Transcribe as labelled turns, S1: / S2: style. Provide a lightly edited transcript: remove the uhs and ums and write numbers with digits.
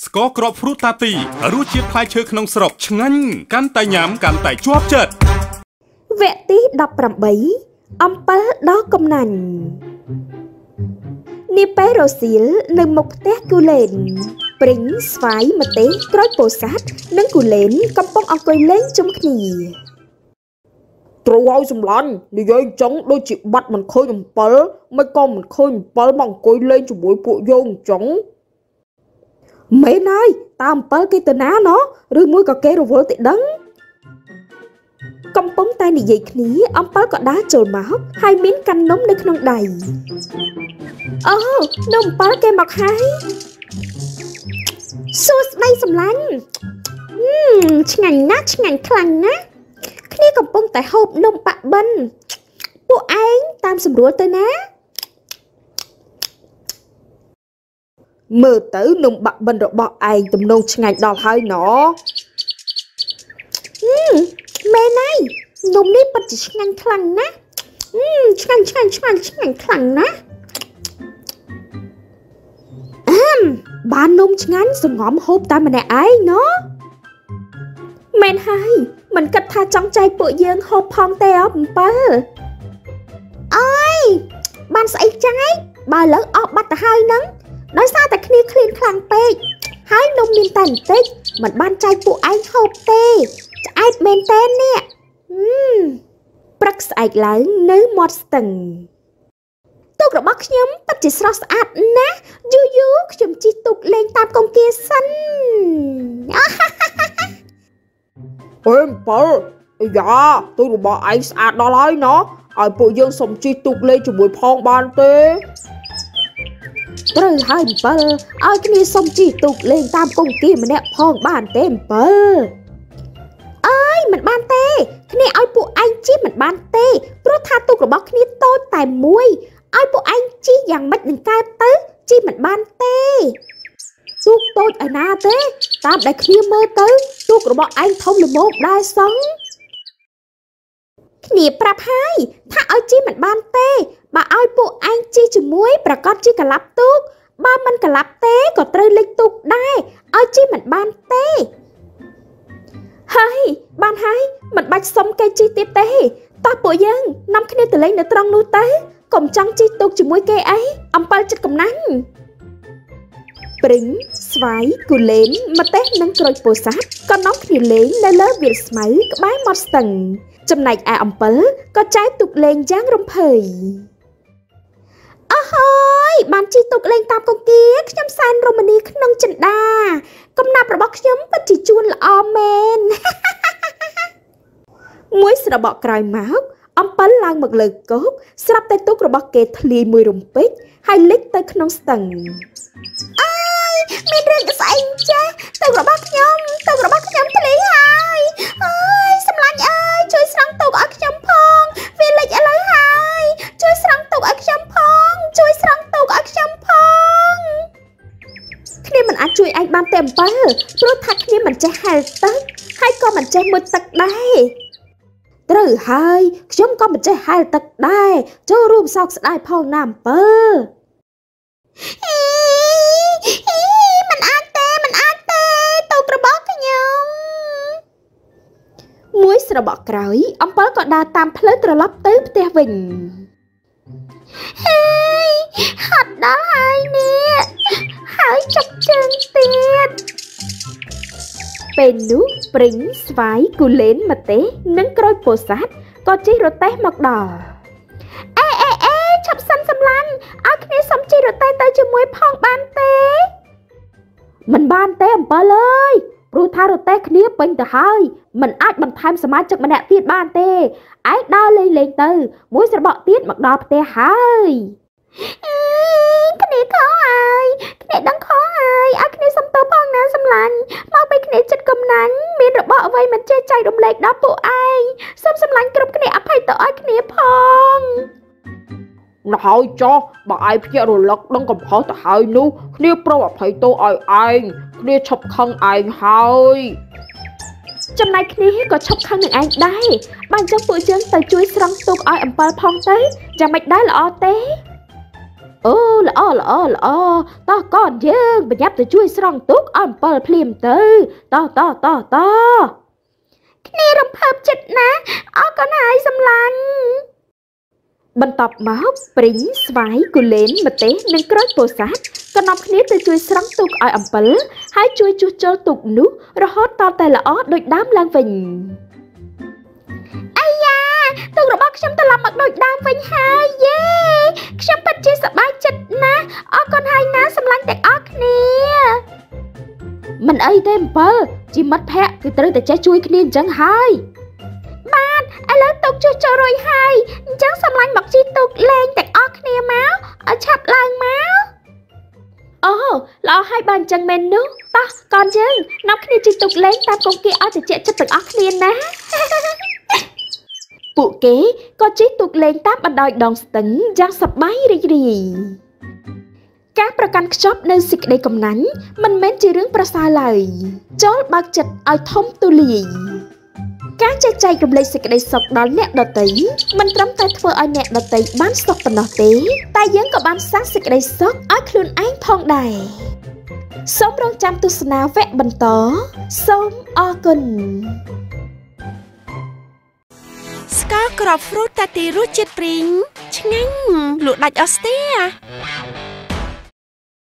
S1: ស្ករគ្រាប់ហ្វ្រូតាទីរសជាតិផ្លែឈើក្នុងស្រុកឆ្ងាញ់កាន់តែញ៉ាំកាន់តែជាប់ចិត្ត
S2: វគ្គទី18អំពិលដ៏កំណាញ់នាពេលរសៀលនៅមុខផ្ទះគូលែនព្រីងស្វាយម្ទេសក្រូចពោធិ៍សាត់និងគូលែនកំពុងអង្គុយលេងជុំគ្នា
S3: ត្រូវឲ្យសម្លាញ់និយាយអញ្ចឹងដូចជាបាត់មិនឃើញអំពិលមិនក៏មិនឃើញអំពិលមកអង្គុយលេងជាមួយពួកយើងអញ្ចឹង
S2: មែនហើយតើអំពិលគេទៅណាណោះឬមួយក៏គេរវល់ទៅដឹងកំពុងតែនិយាយគ្នាអំពិលក៏ដើរចូលមកហើយមានកាន់នំនៅក្នុងដៃអូនំអំពិលគេមកហើយសួស្ដីសម្លាញ់ឆ្ងាញ់ណាស់ឆ្ងាញ់ខ្លាំងណាស់គ្នាកំពុងតែហូបនំបាក់បិនពួកឯងតាមសម្រួលទៅណា
S3: មើលទៅនំបាក់បិនរបស់ឯងទំនងឆ្ងាញ់ដល់ហើយណ
S2: មែនហើយនំនេះពិតជាឆ្ងាញ់ខ្លាំងណាស់ឆ្ងាញ់ខ្លាំងណាស់បាននំឆ្ងាញ់សង្ងំហូបតែម្នាក់ឯងណោះមែនហើយមិនគិតថាចង់ចែកពួកយើងហូបផងទេអអំពិលអើយបានស្អីចែកបើលើអស់បាត់ទៅហើយហ្នឹងដោយសារតែគ្នាឃ្លានខ្លាំងពេកហើយនំមានតែបន្តិចមិនបានចែកពួកឯងហូបទេឆ្អែតមែនតើនេះព្រឹកស្អែកឡើងនៅមាត់ស្ទឹងទូករបស់ខ្ញុំពិតជាស្រស់ស្អាតណាស់យូរខ្ញុំជិះទូកលេងតាមកង្គាសិន
S3: អេអំពិលអាយ៉ាទូករបស់ឯងស្អាតដល់ហើយណោះឲ្យពួកយើងសុំជិះទូកលេងជាមួយផងបានទេ
S2: ត្រូវហើយអំពិលឲ្យគ្នាសុំជិះទូកលេងតាមកង្គាម្នាក់ផងបានទេអំពិលអើយមិនបានទេគ្នាឲ្យពួកឯងជិះមិនបានទេព្រោះថាទូករបស់គ្នាតូចតែមួយឲ្យពួកឯងជិះយ៉ាងម៉េចនឹងកើតទៅជិះមិនបានទេទូកតូចឯណាទេតាមដែលគ្នាមើលទៅទូករបស់ឯងធំល្មមដែរសោះគ្នាប្រាប់ហើយថាឲ្យជិះមិនបានទេបើឲ្យពួកឯងជិះជាមួយប្រកាសជិះកលាប់ទូកបើមិនកលាប់ទេក៏ត្រូវលិចទូកដែរឲ្យជិះមិនបានទេហើយបានហើយមិនបាច់សុំគេជិះទៀតទេតោះពួកយើងនាំគ្នាទៅលេងនៅត្រង់នោះទៅកុំចង់ជិះទូកជាមួយគេអីអំពិលចិត្តកំណាញ់ព្រីងស្វាយគូលែនម្ទេសនិងក្រូចពោធិ៍សាត់ក៏នាំគ្នាលេងនៅលើវាលស្មៅក្បែរមាត់ស្ទឹងចំណែកឯអំពិលក៏ចែកទូកលេងយ៉ាងរំភើយអូហើយបានជិះទូកលេងតាមកង្គាខ្ញុំសែនរមនីក្នុងចិន្តាកំណាប់របស់ខ្ញុំពិតជាជួនល្អមែនមួយស្របក់ក្រោយមកអំពិលឡើងមកលើគោកស្រាប់តែទូករបស់គេធ្លាយមួយរំពេចហើយលិចទៅក្នុងស្ទឹងអើយមានរឿងស្អីចាទូករបស់ខ្ញុំធ្លាយហើយអើយសម្លាញ់អើយជួយស្រង់ទូកឲ្យខ្ញុំផងវាលិចឥឡូវហើយជួយស្រង់ទូកឲ្យខ្ញុំផងគ្នាមិនអាចជួយឯងបានទេអំពិលព្រោះថាគ្នាមិនចេះហែលទឹកហើយក៏មិនចេះមុជទឹកដែរត្រូវហើយខ្ញុំក៏មិនចេះហែលទឹកដែរចូលរួមសោកស្ដាយផងណាអំពិលមិនអាចទេទូករបស់ខ្ញុំមួយស្របក់ក្រោយអំពិលក៏ដើរតាមផ្លូវត្រឡប់ទៅផ្ទះវិញហត់ដល់ហើយនេះហើយចុកជើងទៀតពេលនោះព្រីងស្វាយគូលែនម្ទេសនិងក្រូចពោធិ៍សាត់ក៏ជិះរទេះមកដល់អេឈប់សិនសម្លាញ់ឲ្យគ្នាសុំជិះរទេះទៅជាមួយផងបានទេមិនបានទេអំពិលអើយព្រោះថារទេះគ្នាពេញទៅហើយមិនអាចបន្ថែមសមាជិកម្នាក់ទៀតបានទេឯងដើរលេងទៅមួយស្របក់ទៀតមកដល់ផ្ទះហើយគ្នាខុសហើយគ្នាដឹងខុសហើយឲ្យគ្នាសុំទោសផងណាសម្លាញ់មកពីគ្នាចិត្តកំណាញ់មានរបស់អ្វីមិនចេះចែករំលែកដល់ពួកឯងសូមសម្លាញ់គ្រប់គ្នាអភ័យទោសឲ្យគ្នាផង
S3: ណ៎ហើយចុះបើឯងភ្ញាក់រលឹកដឹងកំហុសទៅហើយនោះគ្នាប្រមអភ័យទោសឲ្យឯងគ្នាឈប់ខឹងឯងហើយ
S2: ចំណែកគ្នាក៏ឈប់ខឹងនឹងឯងដែរបើអញ្ចឹងពួកយើងទៅជួយស្រង់ទូកឲ្យអំពិលផងទៅយ៉ាងម៉េចដែរល្អទេអូល្អតោះកូនយើងប្រញាប់ទៅជួយស្រង់ទុកឲ្យអំពិលភ្លាមទៅតោះគ្នារំភើបចិត្តណាស់អរគុណហើយសម្លាញ់បន្ទាប់មកព្រីងស្វាយគូលែនម្ទេសនិងក្រូចពោធិ៍សាត់ក៏នាំគ្នាទៅជួយស្រង់ទុកឲ្យអំពិលហើយជួយជួសជុលទុកនោះរហូតតតែល្អដូចដើមឡើងវិញអាយ៉ាទុករបស់ខ្ញុំត្រឡប់មកដូចដើមវិញហើយយេខ្ញុំពិតជាសប្បាយចិត្តណាស់អរគុណហើយណាសម្លាញ់ទាំងអស់គ្នាមិនអីទេអំពិលជាមិត្តភក្តិគឺត្រូវតែចេះជួយគ្នាអញ្ចឹងហើយបាទឥឡូវទុកជួសជុលរួចហើយអញ្ចឹងសម្លាញ់មកជីទុកលេងទាំងអស់គ្នាមកឲ្យឆាប់ឡើងមកអូល្អហើយបានអញ្ចឹងមែននោះតោះកូនយើងនាំគ្នាជីទុកលេងតាមកងគាឲ្យត្រជាក់ចិត្តទាំងអស់គ្នាណាពួកគេក៏ជិះទូកលេងតាមបណ្ដោយដងស្ទឹងយ៉ាងសប្បាយរីករាយការប្រកាន់ខ្ជាប់នៅសេចក្តីកំណាញ់មិនមែនជារឿងប្រសើរឡើយចូលបើកចិត្តឲ្យធំទូលាយការចែកចាយរំលែកសេចក្តីសុខដល់អ្នកដទៃមិនត្រឹមតែធ្វើឲ្យអ្នកដទៃបានសុខប៉ុណ្ណោះទេតែយើងក៏បានសាងសេចក្តីសុខឲ្យខ្លួនឯងផងដែរសូមរងចាំទស្សនាវគ្គបន្តសូមអរគុណ
S4: ស្ករគ្រាប់ហ្វ្រូតតាទីរសជាតិព្រីងឆ្ងាញ់លក់ដាច់អស់ទេ